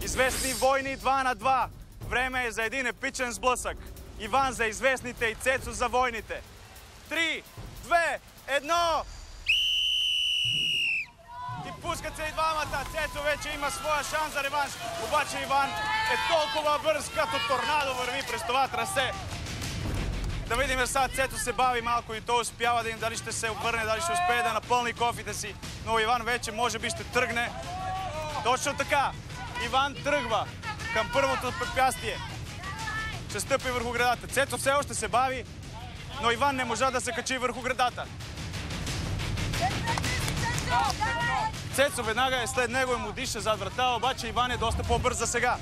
Известни войни 2 на 2. Време е за един епичен сблъсък. Иван за известните и Цецо за войните. 3, 2, 1... И пускат се и двамата. Цецо вече има своя шанс за реванш. Обаче Иван е толкова бърз, като торнадо върви през това трасе. Да видим сега, Цецо се бави малко и той успява да им дали ще се обърне, дали ще успее да напълни кофите си. Но Иван вече може би ще тръгне. Точно така. Иван тръгва към първото препятствие. Ще стъпи върху гредата. Цецо все още се бави, но Иван не можа да се качи върху гредата. Цецо веднага е след него и му диша зад врата, обаче Иван е доста по-бърз за сега.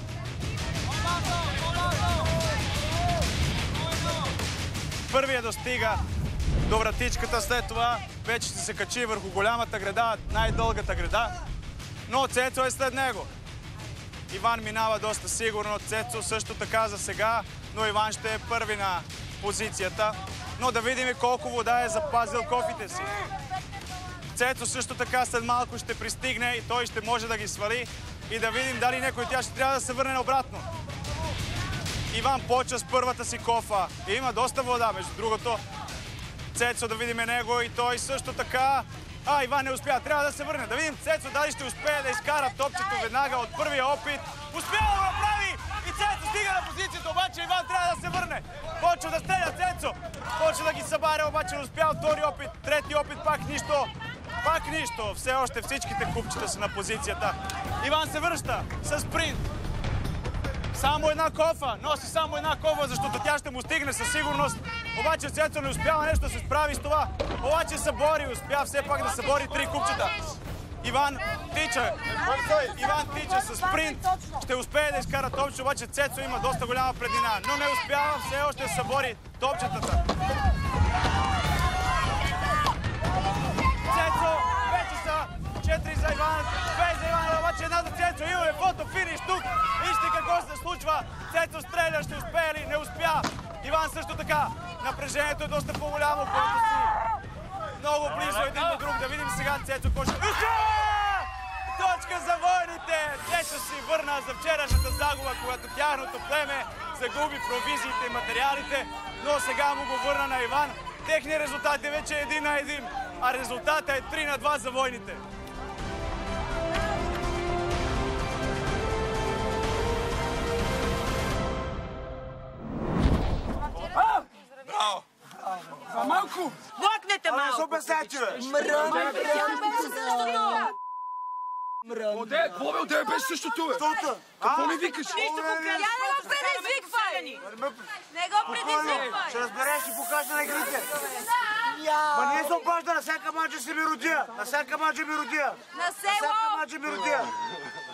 Първият достига до вратичката, след това вече ще се качи върху голямата греда, най-дългата греда, но Цецо е след него. Иван минава доста сигурно, Цецо също така за сега, но Иван ще е първи на позицията. Но да видим колко вода е запазил кофите си. Цецо също така след малко ще пристигне и той ще може да ги свали и да видим дали някой от тях ще трябва да се върне обратно. Иван почва с първата си кофа и има доста вода, между другото. Цецо, да видим него и той също така. Иван не успя, трябва да се върне. Да видим Цецо дали ще успее да изкара топчето веднага от първия опит. Успява да го направи и Цецо стига на позицията, обаче Иван трябва да се върне. Почва да стреля Цецо, почва да ги събаря, обаче не успя от втори опит, трети опит, пак нищо. Пак нищо, все още всичките купчета са на позицията. Иван се връща с спринт. Само една кофа, носи само една кофа, защото тя ще му стигне със сигурност. Обаче Цецо не успява нещо да се справи с това. Обаче се бори, успя все пак да събори 3 купчета. Иван тича с спринт. Ще успее да изкара топче, обаче Цецо има доста голяма преднина. Но не успява все още да събори топчетата. Цецо, вече са 4 за Иван, 2 за Иван, обаче една за Цецо. Имаме фото, финиш тук. Вижте какво се случва. Цецо стреля, ще успее ли? Не успя. Иван също така. Напрежението е доста по-голямо, което си много близо един до друг. Да видим сега Цецо какво ще... Точка за войните! Цецо си върна за вчерашната загуба, когато тяхното племе загуби провизиите и материалите, но сега му го върна на Иван. Техният резултат е вече 1 на 1, а резултата е 3 на 2 за войните. Браво! За малко! Блокнете малко! Оде, Бобе, оде беше същото, бе! Какво ми викаш? Нищо покажа! Я не го предизвиквай! Не го предизвиквай! Ще разбереш и покажа на игрите. Ма ние се обажда, на всяка мача ще ми родия. На всяка мача ми родия. На село! На всяка мача ми родия.